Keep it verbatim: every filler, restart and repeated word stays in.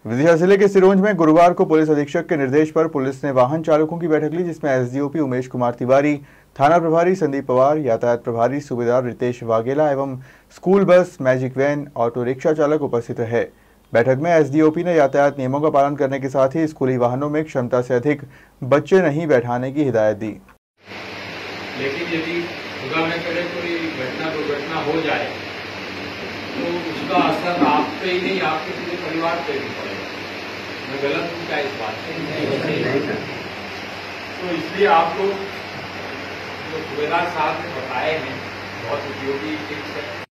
विदिशा जिले के सिरोंज में गुरुवार को पुलिस अधीक्षक के निर्देश पर पुलिस ने वाहन चालकों की बैठक ली, जिसमें एसडीओपी उमेश कुमार तिवारी, थाना प्रभारी संदीप पवार, यातायात प्रभारी सूबेदार रितेश वाघेला एवं school bus, magic van, auto rickshaw चालक उपस्थित रहे। बैठक में एसडीओपी ने यातायात नियमों का पालन करने के साथ ही स्कूली वाहनों में क्षमता से अधिक बच्चे नहीं बैठाने की हिदायत दी। लेकिन यदि खुदा न करे कोई घटना दुर्घटना हो जाए तो उसका असर आप पे ही नहीं, आपके पूरे परिवार पे भी पड़ेगा। मैं गलत हूँ क्या इस बात से? तो इसलिए आप लोग जो सूबेदार साहब ने बताए हैं बहुत उपयोगी टिप्स है।